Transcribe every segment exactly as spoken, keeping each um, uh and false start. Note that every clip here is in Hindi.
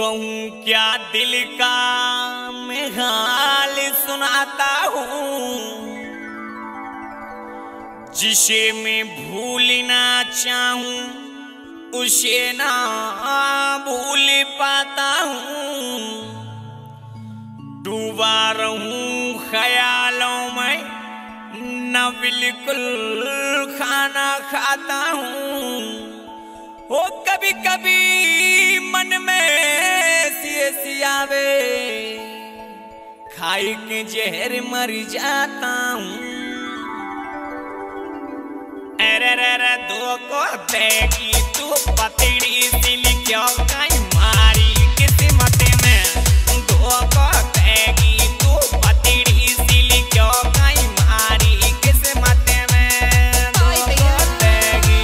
कहूँ क्या दिल का मैं हाल सुनाता हूँ, जिसे मैं भूल ना चाहूँ उसे ना भूल पाता हूँ। डूबा रहूं ख्यालों में न बिल्कुल खाना खाता हूँ। वो कभी कभी मन में सी आवे, खाई के जहर मर जाता हूँ। अरे रे रे दो को देगी तू पतड़ी दिल क्यों कहीं मारी किस्मत में। दो को देगी तू पतड़ी दिल क्यों कहीं मारी किस्मत में। दो को देगी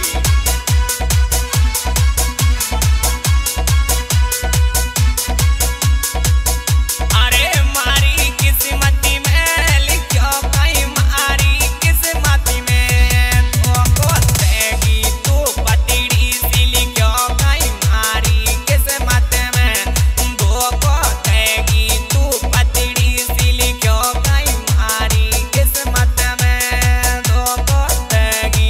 अरे मारी किस्मत में, लिखो कहीं मारी किस्मत में। दो को देगी तू पतड़ी दिल क्यों कहीं मारी किस्मत में। दो को देगी तू पतड़ी दिल क्यों कहीं मारी किस्मत में। दो को देगी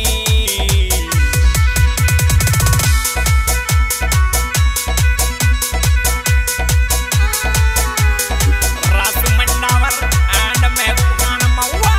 रस मंडावर एंड महबूबान महुआ।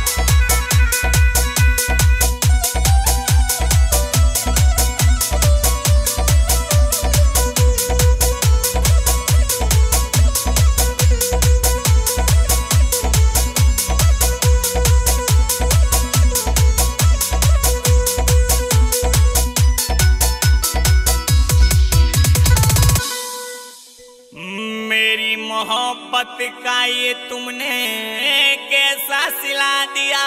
मेरी मोहब्बत का ये तुमने कैसा सिला दिया।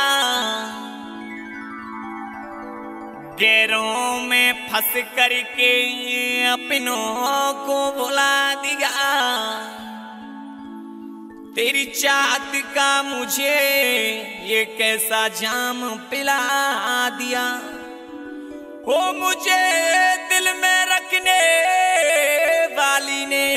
गैरों में फंस करके अपनों को भुला दिया। तेरी चाहत का मुझे ये कैसा जाम पिला दिया। वो मुझे दिल में रखने वाली ने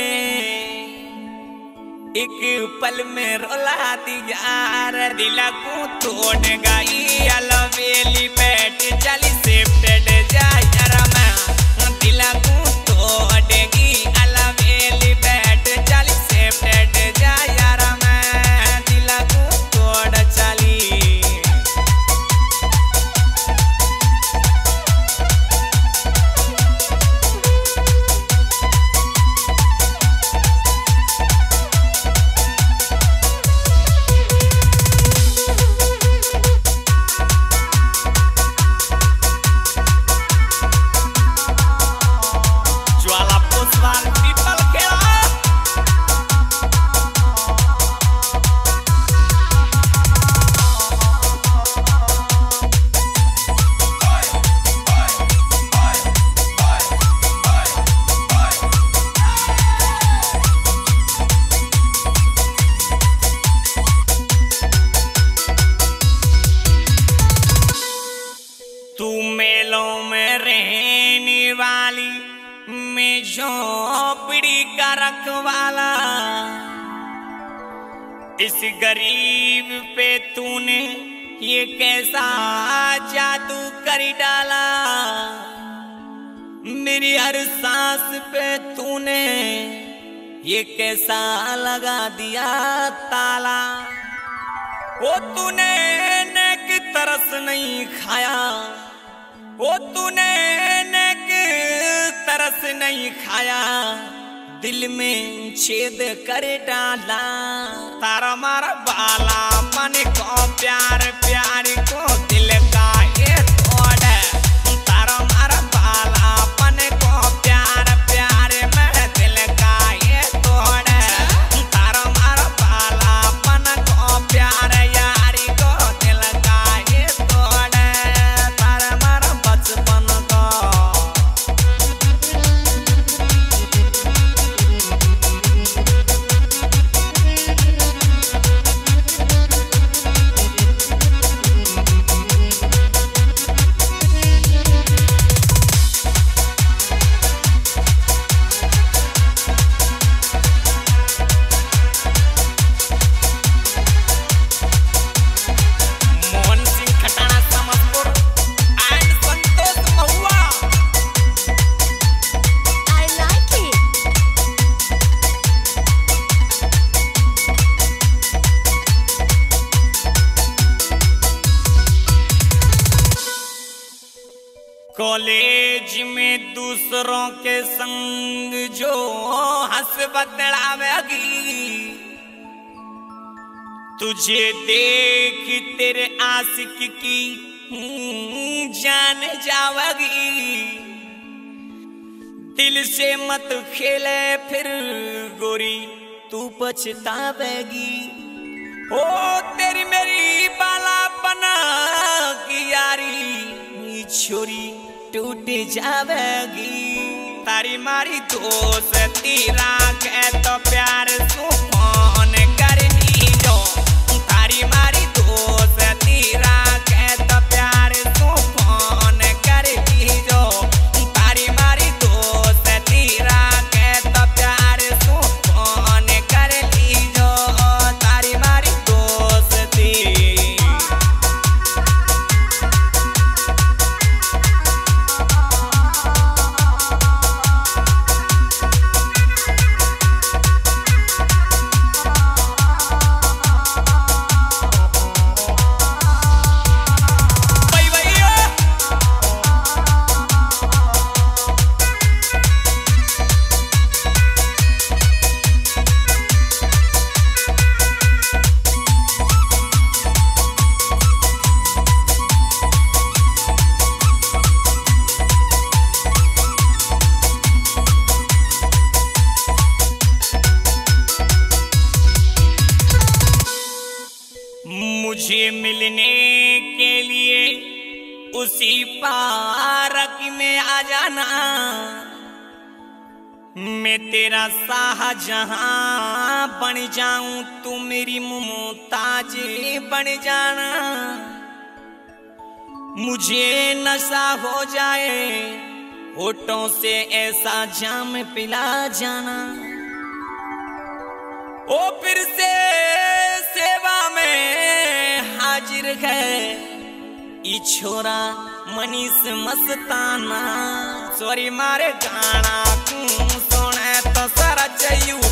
एक पल में रुला दिया। रे दिल को तोड़ गई अलवेली बैठ चली शिफ्टेड जाए यार मैं। दिल को तोड़ेगी अलवेली बैठ चली शिफ्टेड जाए यार मैं। दिल को तोड़ चली ज्वाला पुष्पान पीपल खेला। तू मेलों में रहने वाली, मैं झोपड़ी का रखवाला। इस गरीब पे तूने ये कैसा जादू कर डाला। मेरी हर सांस पे तूने ये कैसा लगा दिया ताला। वो तूने नेक तरस नहीं खाया, वो तूने नेक तरस नहीं खाया। दिल में छेद कर डाला। तारा मारा बाला मन को प्यार प्यार को दिल का ये तोड़। तारा मारा बाला मन को प्यार प्यार में दिल का ये तोड़। तारा मारा बाला मन को प्यार यारी को दिल का ये तोड़। तारा मारा बचपन को कॉलेज में दूसरों के संग जो हंस बदलावेगी, तुझे देख तेरे आशिक की जान जावेगी। दिल से मत खेले फिर गोरी तू पछतावेगी। ओ तेरी मेरी बाला बना की यारी छोरी टूट जावेगी। तारी मारी दोस्ती राखे तो प्यार सु फोन कर लीजो। तारी मारी दोस्ती राखे तो प्यार सु फोन कर लीजो। तारी मारी दोस्ती राखे तो प्यार सु फोन कर लीजो। तारी मारी दोस्ती मुझे मिलने के लिए उसी पार्क में आ जाना। मैं तेरा शाहजहां बन जाऊं, तू मेरी मुमताज बन जाना। मुझे नशा हो जाए होठों से ऐसा जाम पिला जाना। ओ फिर से सेवा में हाजिर है ई छोरा मनीष मस्ताना। सॉरी मारे गाना सुने तो सारा चाहिए